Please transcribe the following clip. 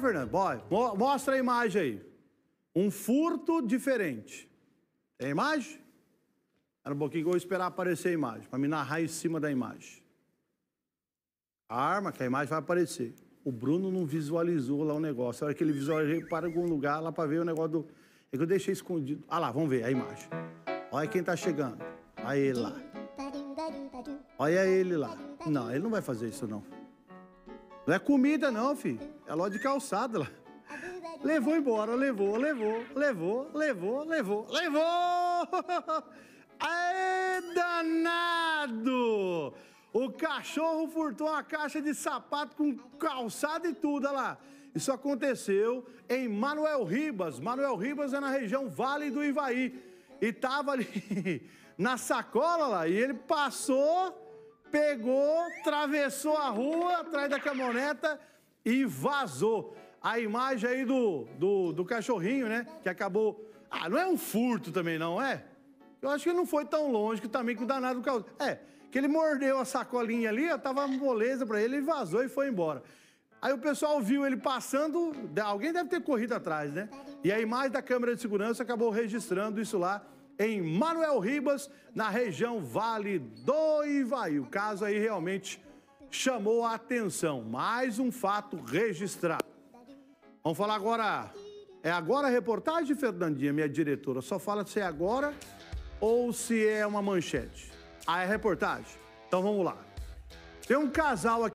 Fernando, mostra a imagem aí. Um furto diferente. Tem a imagem? Espera um pouquinho que eu vou esperar aparecer a imagem, para me narrar em cima da imagem. Arma, que a imagem vai aparecer. O Bruno não visualizou lá o negócio. A hora que ele visualizou, ele para em algum lugar lá para ver o negócio do... É que eu deixei escondido. Ah lá, vamos ver a imagem. Olha quem tá chegando. Olha ele lá. Olha ele lá. Não, ele não vai fazer isso, não. Não é comida, não, filho. É loja de calçada lá. Levou embora, levou. Aê, danado! O cachorro furtou uma caixa de sapato com calçado e tudo, olha lá. Isso aconteceu em Manuel Ribas. Manuel Ribas é na região Vale do Ivaí. E tava ali na sacola lá, e ele passou, pegou, atravessou a rua atrás da caminhoneta e vazou. A imagem aí do cachorrinho, né, que acabou... Ah, não é um furto também, não é? Eu acho que não foi tão longe que também que o danado... que ele mordeu a sacolinha ali, tava moleza pra ele, ele vazou e foi embora. Aí o pessoal viu ele passando, alguém deve ter corrido atrás, né? E a imagem da câmera de segurança acabou registrando isso lá em Manuel Ribas, na região Vale do Ivaí. O caso aí realmente chamou a atenção. Mais um fato registrado. Vamos falar agora... É agora a reportagem, Fernandinha, minha diretora? Só fala se é agora ou se é uma manchete. Ah, é reportagem? Então vamos lá. Tem um casal aqui.